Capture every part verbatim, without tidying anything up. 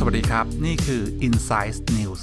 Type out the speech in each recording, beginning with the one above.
วัสดีครับนี่คือ Insights News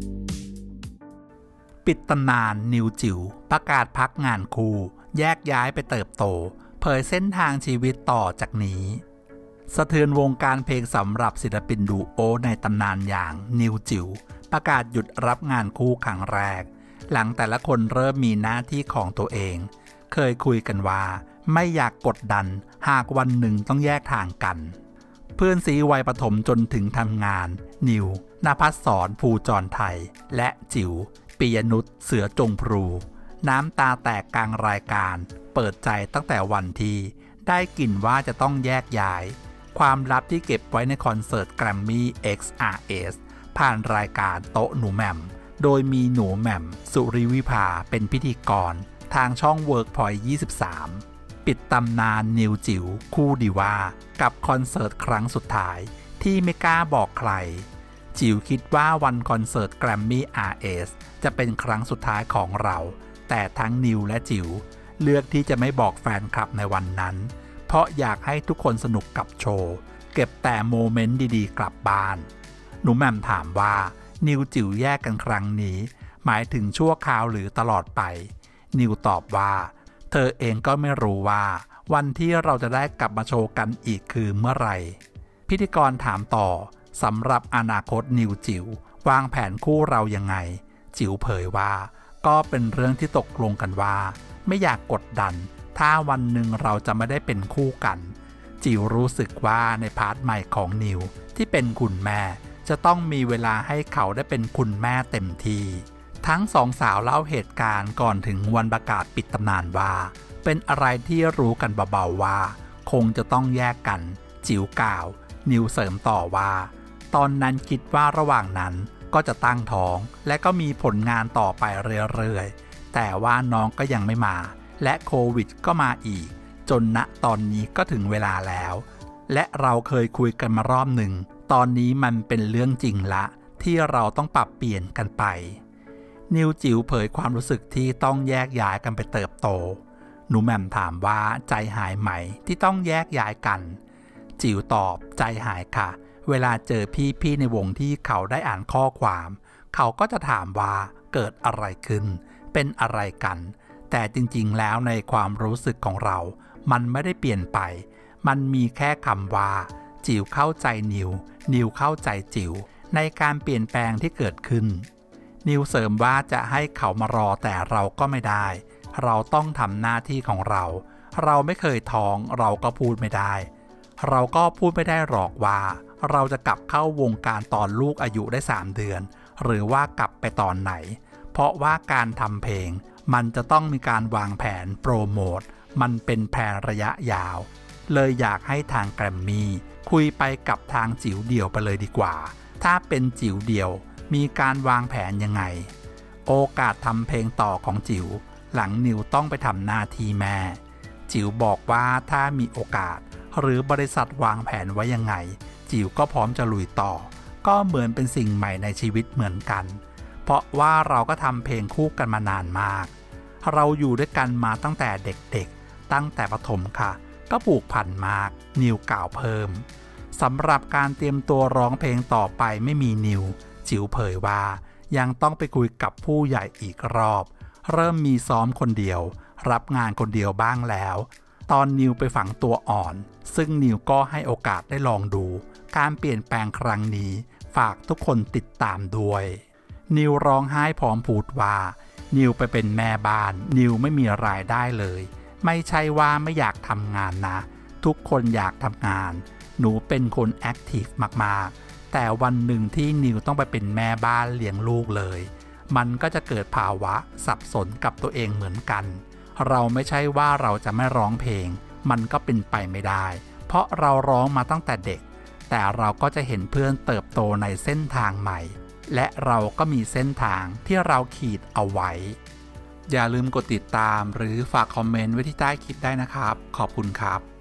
ปิดตำนานนิวจิ๋วประกาศพักงานคู่แยกย้ายไปเติบโตเผยเส้นทางชีวิตต่อจากนี้สะเทือนวงการเพลงสำหรับศิลปินดูโอในตำนานอย่างนิวจิ๋วประกาศหยุดรับงานคู่ครั้งแรกหลังแต่ละคนเริ่มมีหน้าที่ของตัวเองเคยคุยกันว่าไม่อยากกดดันหากวันหนึ่งต้องแยกทางกันเพื่อนซีวัยประถมจนถึงทำงานนิวณภัสสรภูจรไทยและจิ๋วปิยนุชเสือจงพลูน้ำตาแตกกลางรายการเปิดใจตั้งแต่วันที่ได้กลิ่นว่าจะต้องแยกย้ายความลับที่เก็บไว้ในคอนเสิร์ต Grammy เอ็กซ์ อาร์ เอส ผ่านรายการโต๊ะหนูแหม่มโดยมีหนูแหม่มสุริวิภาเป็นพิธีกรทางช่อง Workpoint ยี่สิบสามปิดตำนานนิวจิ๋วคู่ดีว่ากับคอนเสิร์ตครั้งสุดท้ายที่ไม่กล้าบอกใครจิ๋วคิดว่าวันคอนเสิร์ต Grammy อาร์ เอส จะเป็นครั้งสุดท้ายของเราแต่ทั้งนิวและจิ๋วเลือกที่จะไม่บอกแฟนคลับในวันนั้นเพราะอยากให้ทุกคนสนุกกับโชว์เก็บแต่โมเมนต์ดีๆกลับบ้านหนูแหม่มถามว่านิวจิ๋วแยกกันครั้งนี้หมายถึงชั่วคราวหรือตลอดไปนิวตอบว่าเธอเองก็ไม่รู้ว่าวันที่เราจะได้กลับมาโชว์กันอีกคือเมื่อไหร่พิธีกรถามต่อสำหรับอนาคตนิวจิ๋ววางแผนคู่เรายังไงจิ๋วเผยว่าก็เป็นเรื่องที่ตกลงกันว่าไม่อยากกดดันถ้าวันหนึ่งเราจะไม่ได้เป็นคู่กันจิ๋วรู้สึกว่าในพาร์ทใหม่ของนิวที่เป็นคุณแม่จะต้องมีเวลาให้เขาได้เป็นคุณแม่เต็มที่ทั้งสองสาวเล่าเหตุการณ์ก่อนถึงวันประกาศปิดตำนานว่าเป็นอะไรที่รู้กันเบาๆว่าคงจะต้องแยกกันจิ๋วกล่าวนิวเสริมต่อว่าตอนนั้นคิดว่าระหว่างนั้นก็จะตั้งท้องและก็มีผลงานต่อไปเรื่อยๆแต่ว่าน้องก็ยังไม่มาและโควิดก็มาอีกจนณตอนนี้ก็ถึงเวลาแล้วและเราเคยคุยกันมารอบหนึ่งตอนนี้มันเป็นเรื่องจริงละที่เราต้องปรับเปลี่ยนกันไปนิวจิ๋วเผยความรู้สึกที่ต้องแยกย้ายกันไปเติบโตหนูแหม่มถามว่าใจหายไหมที่ต้องแยกย้ายกันจิ๋วตอบใจหายค่ะเวลาเจอพี่ๆในวงที่เขาได้อ่านข้อความเขาก็จะถามว่าเกิดอะไรขึ้นเป็นอะไรกันแต่จริงๆแล้วในความรู้สึกของเรามันไม่ได้เปลี่ยนไปมันมีแค่คำว่าจิ๋วเข้าใจนิวนิวเข้าใจจิ๋วในการเปลี่ยนแปลงที่เกิดขึ้นนิวเสริมว่าจะให้เขามารอแต่เราก็ไม่ได้เราต้องทำหน้าที่ของเราเราไม่เคยท้องเราก็พูดไม่ได้เราก็พูดไม่ได้หรอกว่าเราจะกลับเข้าวงการตอนลูกอายุได้สามเดือนหรือว่ากลับไปตอนไหนเพราะว่าการทำเพลงมันจะต้องมีการวางแผนโปรโมทมันเป็นแผนระยะยาวเลยอยากให้ทางแกรมมี่คุยไปกับทางจิ๋วเดี่ยวไปเลยดีกว่าถ้าเป็นจิ๋วเดี่ยวมีการวางแผนยังไงโอกาสทำเพลงต่อของจิ๋วหลังนิวต้องไปทำหน้าที่แม่จิ๋วบอกว่าถ้ามีโอกาสหรือบริษัทวางแผนไว้ยังไงจิ๋วก็พร้อมจะลุยต่อก็เหมือนเป็นสิ่งใหม่ในชีวิตเหมือนกันเพราะว่าเราก็ทำเพลงคู่กันมานานมากเราอยู่ด้วยกันมาตั้งแต่เด็กๆตั้งแต่ประถมค่ะก็ผูกพันมากนิวกล่าวเพิ่มสำหรับการเตรียมตัวร้องเพลงต่อไปไม่มีนิวจิ๋วเผยว่ายังต้องไปคุยกับผู้ใหญ่อีกรอบเริ่มมีซ้อมคนเดียวรับงานคนเดียวบ้างแล้วตอนนิวไปฝังตัวอ่อนซึ่งนิวก็ให้โอกาสได้ลองดูการเปลี่ยนแปลงครั้งนี้ฝากทุกคนติดตามด้วยนิวร้องไห้พร้อมพูดว่านิวไปเป็นแม่บ้านนิวไม่มีรายได้เลยไม่ใช่ว่าไม่อยากทำงานนะทุกคนอยากทำงานหนูเป็นคนแอคทีฟมากๆแต่วันหนึ่งที่นิวต้องไปเป็นแม่บ้านเลี้ยงลูกเลยมันก็จะเกิดภาวะสับสนกับตัวเองเหมือนกันเราไม่ใช่ว่าเราจะไม่ร้องเพลงมันก็เป็นไปไม่ได้เพราะเราร้องมาตั้งแต่เด็กแต่เราก็จะเห็นเพื่อนเติบโตในเส้นทางใหม่และเราก็มีเส้นทางที่เราขีดเอาไว้อย่าลืมกดติดตามหรือฝากคอมเมนต์ไว้ที่ใต้คลิปได้นะครับขอบคุณครับ